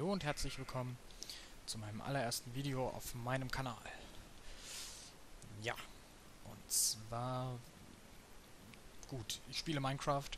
Hallo und herzlich willkommen zu meinem allerersten Video auf meinem Kanal. Ja, und zwar, gut, ich spiele Minecraft,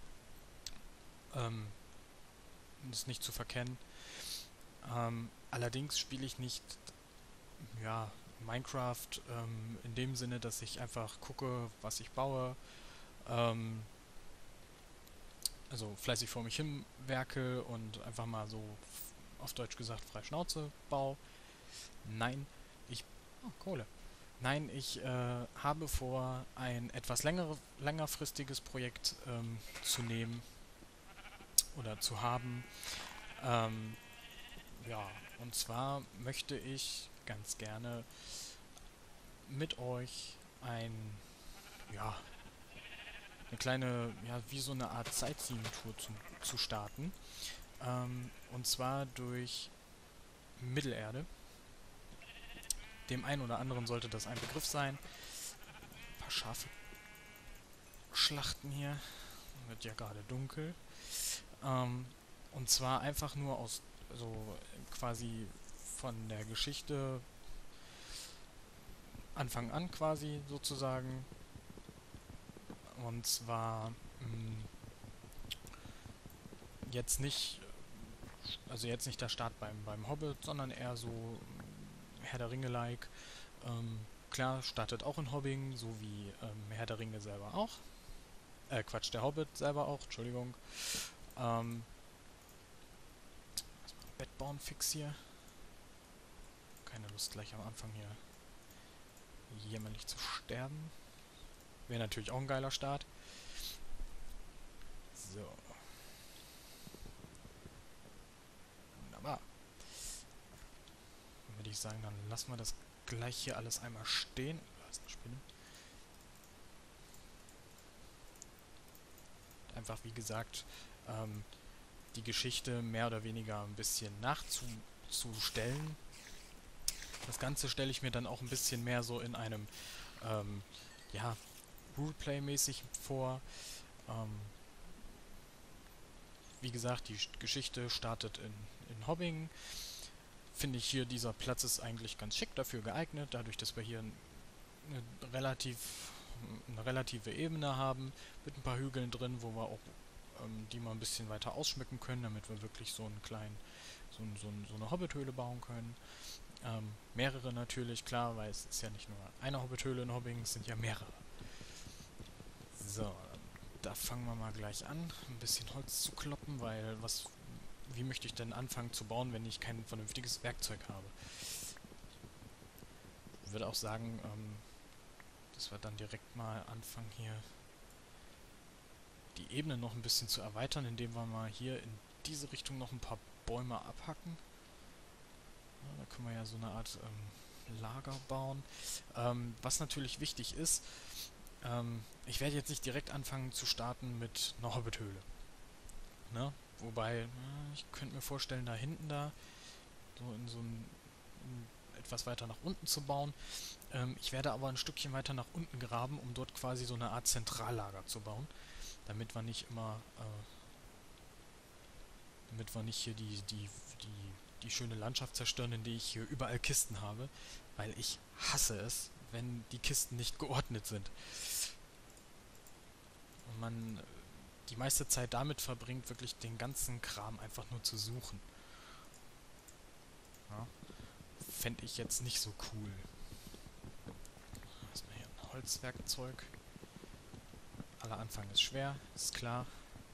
ähm, ist nicht zu verkennen. Allerdings spiele ich nicht, ja, Minecraft in dem Sinne, dass ich einfach gucke, was ich baue, ähm, also fleißig vor mich hin werke und einfach mal so auf Deutsch gesagt frei Schnauze baue. Nein, ich... Oh, Kohle. Nein, ich habe vor, ein etwas längerfristiges Projekt zu nehmen oder zu haben. Ähm, ja, und zwar möchte ich ganz gerne mit euch ja, eine kleine, ja, wie so eine Art Sightseeing-Tour zu starten. Und zwar durch Mittelerde. Dem einen oder anderen sollte das ein Begriff sein. Ein paar Schafe schlachten hier. Wird ja gerade dunkel. Ähm, und zwar einfach nur aus, so quasi von der Geschichte Anfang an quasi sozusagen. Und zwar jetzt nicht, also jetzt nicht der Start beim Hobbit, sondern eher so Herr der Ringe-like. Klar, startet auch in Hobbing, so wie Herr der Ringe selber auch. Quatsch, der Hobbit selber auch, Entschuldigung. Erstmal Bett bauen fix hier. Keine Lust gleich am Anfang hier jämmerlich zu sterben. Wäre natürlich auch ein geiler Start. So, wunderbar. Dann würde ich sagen, dann lassen wir das gleich hier alles einmal stehen. Da ist eine Spinne. Einfach, wie gesagt, die Geschichte mehr oder weniger ein bisschen nachzustellen. Das Ganze stelle ich mir dann auch ein bisschen mehr so in einem, ja, Roleplay-mäßig vor. Ähm, wie gesagt, die Geschichte startet in Hobbing. Finde ich hier, dieser Platz ist eigentlich ganz schick dafür geeignet, dadurch, dass wir hier eine, relativ, eine relative Ebene haben, mit ein paar Hügeln drin, wo wir auch die mal ein bisschen weiter ausschmücken können, damit wir wirklich so einen kleinen, so eine Hobbithöhle bauen können. Mehrere natürlich, klar, weil es ist ja nicht nur eine Hobbithöhle in Hobbing, es sind ja mehrere. So, da fangen wir mal gleich an, ein bisschen Holz zu kloppen, weil wie möchte ich denn anfangen zu bauen, wenn ich kein vernünftiges Werkzeug habe? Ich würde auch sagen, dass wir dann direkt mal anfangen hier die Ebene noch ein bisschen zu erweitern, indem wir mal hier in diese Richtung noch ein paar Bäume abhacken. Ja, da können wir ja so eine Art Lager bauen. Was natürlich wichtig ist, ich werde jetzt nicht direkt anfangen zu starten mit einer Hobbithöhle. Ne? Wobei, ich könnte mir vorstellen, da hinten so in so etwas weiter nach unten zu bauen. Ich werde aber ein Stückchen weiter nach unten graben, um dort quasi so eine Art Zentrallager zu bauen, damit wir nicht immer, damit wir nicht hier die schöne Landschaft zerstören, in der ich hier überall Kisten habe, weil ich hasse es, wenn die Kisten nicht geordnet sind. Und man die meiste Zeit damit verbringt, wirklich den ganzen Kram einfach nur zu suchen. Ja? Fände ich jetzt nicht so cool. Erstmal hier ein Holzwerkzeug. Aller Anfang ist schwer, ist klar.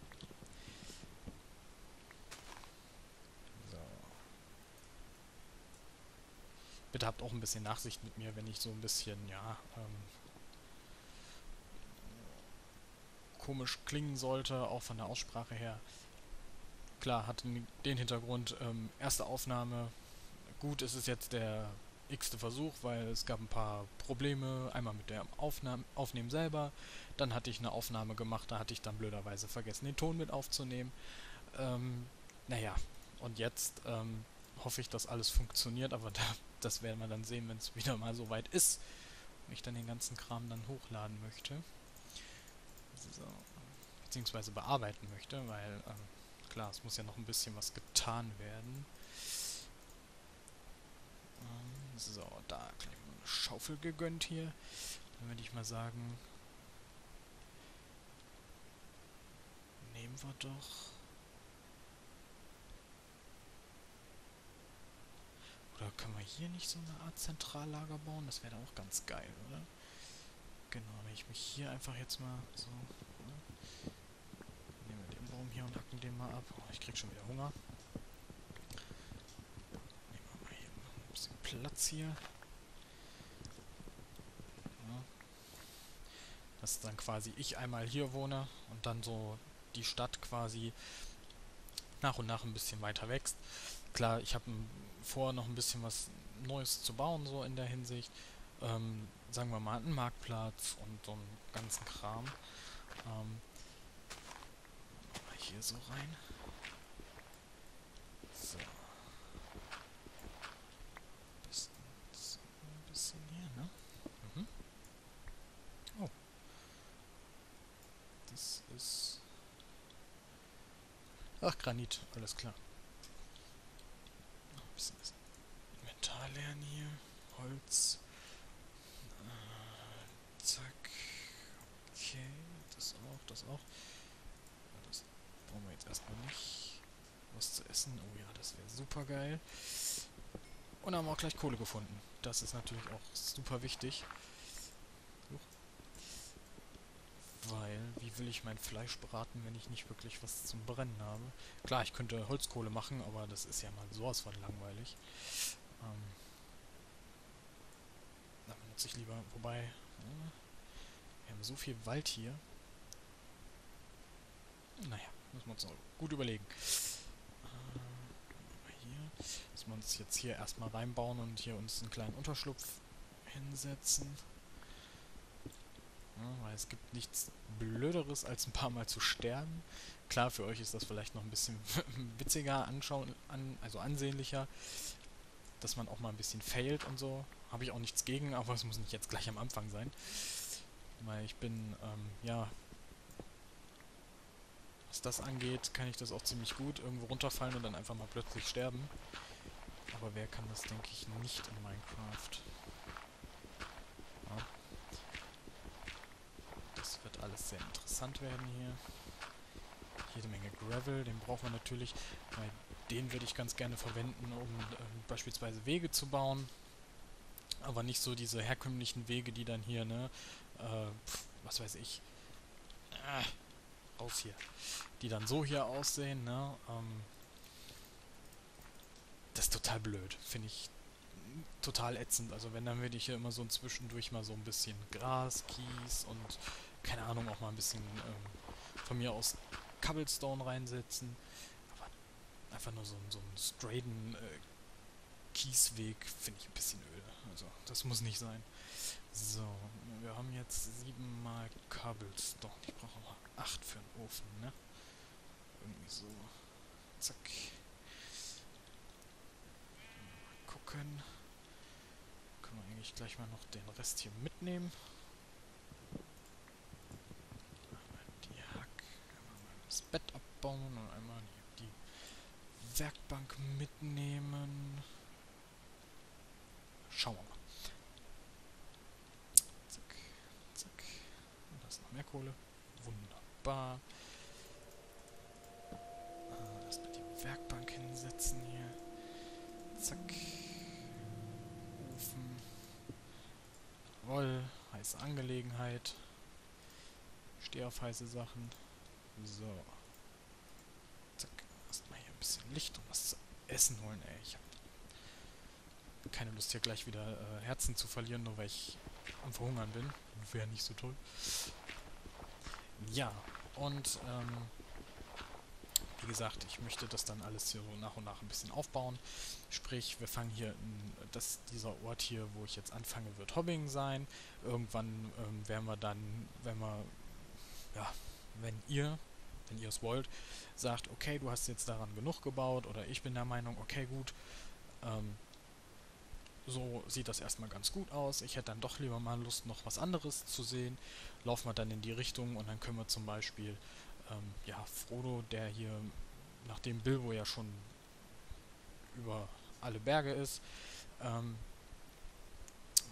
So. Bitte habt auch ein bisschen Nachsicht mit mir, wenn ich so ein bisschen, ja, komisch klingen sollte, auch von der Aussprache her. Klar, hat den Hintergrund, erste Aufnahme. Gut, es ist jetzt der x-te Versuch, weil es gab ein paar Probleme. Einmal mit der Aufnehmen selber. Dann hatte ich eine Aufnahme gemacht, da hatte ich dann blöderweise vergessen, den Ton mit aufzunehmen. Naja, und jetzt hoffe ich, dass alles funktioniert, aber das werden wir dann sehen, wenn es wieder mal so weit ist und ich dann den ganzen Kram dann hochladen möchte. So. Beziehungsweise bearbeiten möchte, weil klar, es muss ja noch ein bisschen was getan werden. So, da gleich mal eine Schaufel gegönnt hier. Dann würde ich mal sagen, nehmen wir doch. Oder können wir hier nicht so eine Art Zentrallager bauen? Das wäre auch ganz geil, oder? Genau, wenn ich mich hier einfach jetzt mal so... Ne? Nehmen wir den Baum hier und hacken den mal ab. Oh, ich krieg schon wieder Hunger. Nehmen wir mal hier ein bisschen Platz hier. Ja. Dass dann quasi ich einmal hier wohne und dann so die Stadt quasi nach und nach ein bisschen weiter wächst. Klar, ich habe vor, noch ein bisschen was Neues zu bauen, so in der Hinsicht. Sagen wir mal einen Marktplatz und so einen ganzen Kram. Mal hier so rein. So. Ein bisschen hier, ne? Mhm. Oh. Das ist... Ach, Granit, alles klar. Noch ein bisschen das Inventar lernen hier. Holz. Zack. Okay, das auch, das auch. Das brauchen wir jetzt erstmal nicht. Was zu essen, oh ja, das wäre super geil. Und haben auch gleich Kohle gefunden. Das ist natürlich auch super wichtig. Weil, wie will ich mein Fleisch braten, wenn ich nicht wirklich was zum Brennen habe? Klar, ich könnte Holzkohle machen, aber das ist ja mal sowas von langweilig. Da benutze ich lieber, wobei, wir haben so viel Wald hier. Naja, müssen wir uns noch gut überlegen. Hier. Müssen wir uns jetzt hier erstmal reinbauen und hier uns einen kleinen Unterschlupf hinsetzen. Ja, weil es gibt nichts Blöderes, als ein paar Mal zu sterben. Klar, für euch ist das vielleicht noch ein bisschen witziger, also ansehnlicher, dass man auch mal ein bisschen failt und so. Habe ich auch nichts gegen, aber es muss nicht jetzt gleich am Anfang sein. Weil ich bin, ja, was das angeht, kann ich das auch ziemlich gut. Irgendwo runterfallen und dann einfach mal plötzlich sterben. Aber wer kann das, denke ich, nicht in Minecraft? Ja. Das wird alles sehr interessant werden hier. Jede Menge Gravel, den brauchen wir natürlich. Weil den würde ich ganz gerne verwenden, um beispielsweise Wege zu bauen. Aber nicht so diese herkömmlichen Wege, die dann hier, ne, was weiß ich, raus hier, die dann so hier aussehen, ne, das ist total blöd, finde ich total ätzend. Also wenn, dann würde ich hier immer so zwischendurch mal so ein bisschen Gras, Kies und, keine Ahnung, auch mal ein bisschen, von mir aus Cobblestone reinsetzen. Aber einfach nur so einen straighten Kiesweg finde ich ein bisschen öde. Also, das muss nicht sein. So, wir haben jetzt 7 mal Cobblestone. Ich brauche aber 8 für den Ofen, ne? Irgendwie so. Zack. Mal gucken. Können wir eigentlich gleich mal noch den Rest hier mitnehmen. Einmal die Hack, einmal mal das Bett abbauen und einmal die Werkbank mitnehmen. Schauen wir mal. Zack, zack. Und da ist noch mehr Kohle. Wunderbar. Erstmal die Werkbank hinsetzen hier. Zack. Ofen. Jawohl. Heiße Angelegenheit. Stehe auf heiße Sachen. So. Zack. Erstmal hier ein bisschen Licht und was zu essen holen, ey. Ich habe keine Lust hier gleich wieder Herzen zu verlieren, nur weil ich am Verhungern bin. Wäre nicht so toll. Ja, und wie gesagt, ich möchte das dann alles hier so nach und nach ein bisschen aufbauen. Sprich, wir fangen hier, dieser Ort hier, wo ich jetzt anfange, wird Hobbing sein. Irgendwann werden wir dann, ja, wenn ihr es wollt, sagt, okay, du hast jetzt daran genug gebaut, oder ich bin der Meinung, okay, gut, so sieht das erstmal ganz gut aus. Ich hätte dann doch lieber mal Lust, noch was anderes zu sehen. Laufen wir dann in die Richtung und dann können wir zum Beispiel, ja, Frodo, der hier, nachdem Bilbo ja schon über alle Berge ist,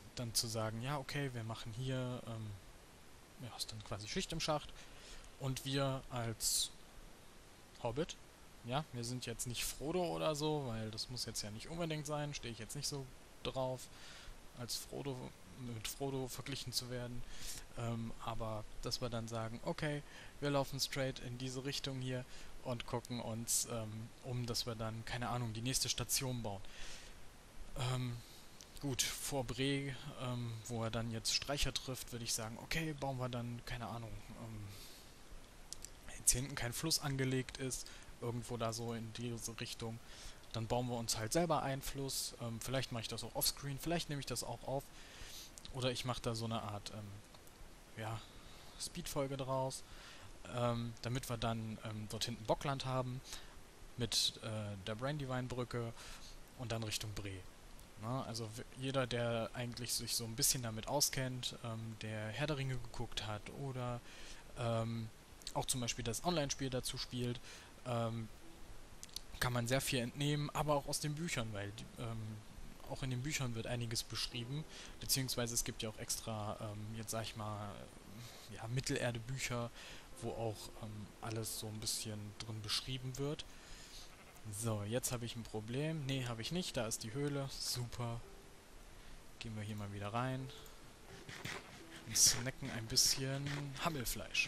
dann zu sagen, ja, okay, wir machen hier, ja, ist dann quasi Schicht im Schacht und wir als Hobbit, ja, wir sind jetzt nicht Frodo oder so, weil das muss jetzt ja nicht unbedingt sein, stehe ich jetzt nicht so drauf, als Frodo mit Frodo verglichen zu werden, aber dass wir dann sagen, okay, wir laufen straight in diese Richtung hier und gucken uns dass wir dann, keine Ahnung, die nächste Station bauen. Ähm, gut, vor Bre, wo er dann jetzt Streicher trifft, würde ich sagen, okay, bauen wir dann, keine Ahnung, jetzt hinten kein Fluss angelegt ist, irgendwo da so in diese Richtung, dann bauen wir uns halt selber einen Fluss. Vielleicht mache ich das auch offscreen, vielleicht nehme ich das auch auf. Oder ich mache da so eine Art ja, Speedfolge draus, damit wir dann dort hinten Bockland haben mit der Brandywine-Brücke und dann Richtung Bre. Na, also jeder, der eigentlich sich so ein bisschen damit auskennt, der Herr der Ringe geguckt hat oder ähm, auch zum Beispiel das Online-Spiel dazu spielt, ähm, kann man sehr viel entnehmen, aber auch aus den Büchern, weil auch in den Büchern wird einiges beschrieben, beziehungsweise es gibt ja auch extra, jetzt sag ich mal, ja, Mittelerde-Bücher, wo auch alles so ein bisschen drin beschrieben wird. So, jetzt habe ich ein Problem. Nee, habe ich nicht. Da ist die Höhle. Super. Gehen wir hier mal wieder rein und snacken ein bisschen Hammelfleisch.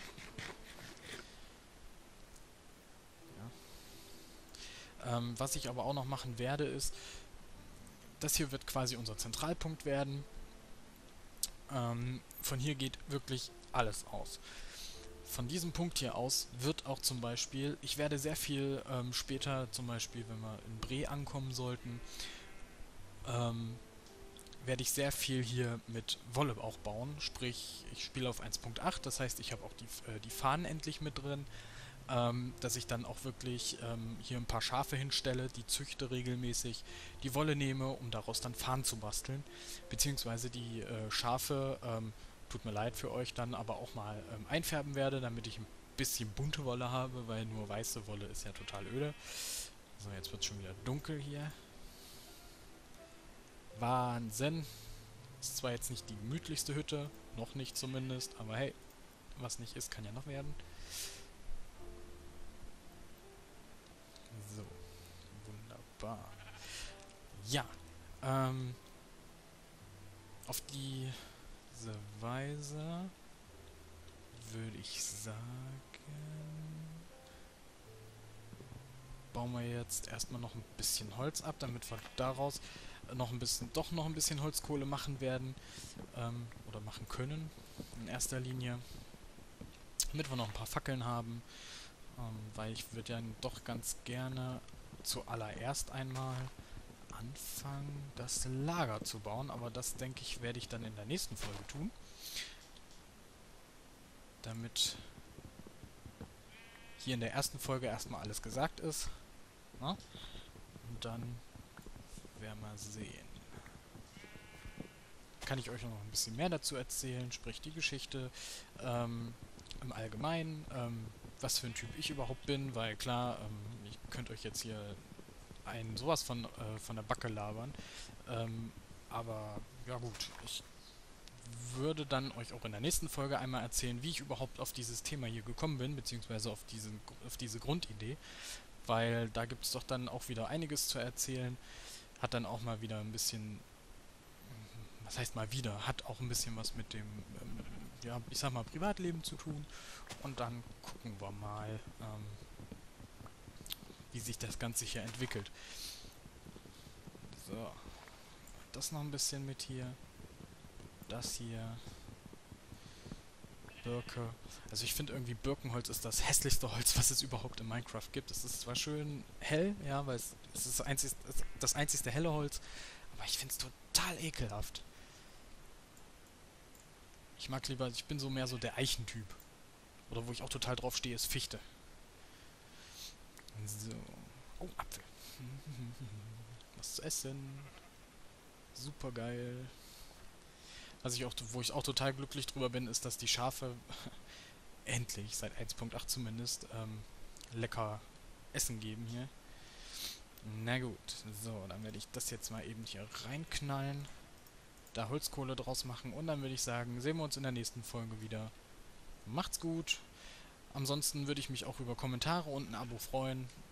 Ja. Was ich aber auch noch machen werde, ist, das hier wird quasi unser Zentralpunkt werden. Von hier geht wirklich alles aus. Von diesem Punkt hier aus wird auch zum Beispiel, ich werde sehr viel später, zum Beispiel, wenn wir in Bre ankommen sollten, ähm, werde ich sehr viel hier mit Wolle auch bauen. Sprich, ich spiele auf 1.8, das heißt, ich habe auch die Fahnen endlich mit drin, dass ich dann auch wirklich hier ein paar Schafe hinstelle, die züchte regelmäßig, die Wolle nehme, um daraus dann Fahnen zu basteln. Beziehungsweise die Schafe, tut mir leid für euch, dann aber auch mal einfärben werde, damit ich ein bisschen bunte Wolle habe, weil nur weiße Wolle ist ja total öde. So, jetzt wird es schon wieder dunkel hier. Wahnsinn. Ist zwar jetzt nicht die gemütlichste Hütte, noch nicht zumindest, aber hey, was nicht ist, kann ja noch werden. So, wunderbar. Ja, ähm, auf diese Weise würde ich sagen, bauen wir jetzt erstmal noch ein bisschen Holz ab, damit wir daraus noch ein bisschen Holzkohle machen werden, oder machen können, in erster Linie, damit wir noch ein paar Fackeln haben, weil ich würde ja doch ganz gerne zuallererst einmal anfangen, das Lager zu bauen, aber das, denke ich, werde ich dann in der nächsten Folge tun, damit hier in der ersten Folge erstmal alles gesagt ist. Na? Und dann werden wir sehen. Kann ich euch noch ein bisschen mehr dazu erzählen, sprich die Geschichte im Allgemeinen, was für ein Typ ich überhaupt bin, weil klar, ich könnte euch jetzt hier sowas von der Backe labern, aber ja gut, ich würde dann euch auch in der nächsten Folge einmal erzählen, wie ich überhaupt auf dieses Thema hier gekommen bin, beziehungsweise auf diese Grundidee, weil da gibt es doch dann auch wieder einiges zu erzählen, hat dann auch mal wieder ein bisschen, was heißt mal wieder, hat auch ein bisschen was mit dem, ja, ich sag mal, Privatleben zu tun. Und dann gucken wir mal, wie sich das Ganze hier entwickelt. So, das noch ein bisschen mit hier. Das hier. Birke. Also ich finde irgendwie Birkenholz ist das hässlichste Holz, was es überhaupt in Minecraft gibt. Es ist zwar schön hell, ja, weil es ist das einzigste helle Holz, aber ich finde es total ekelhaft. Ich mag lieber, ich bin so mehr so der Eichentyp. Oder wo ich auch total drauf stehe, ist Fichte. So. Oh, Apfel. Was zu essen. Super geil. Wo ich auch total glücklich drüber bin, ist, dass die Schafe endlich, seit 1.8 zumindest, lecker Essen geben hier. Na gut, so, dann werde ich das jetzt mal eben hier reinknallen. da Holzkohle draus machen. Und dann würde ich sagen, sehen wir uns in der nächsten Folge wieder. Macht's gut. Ansonsten würde ich mich auch über Kommentare und ein Abo freuen.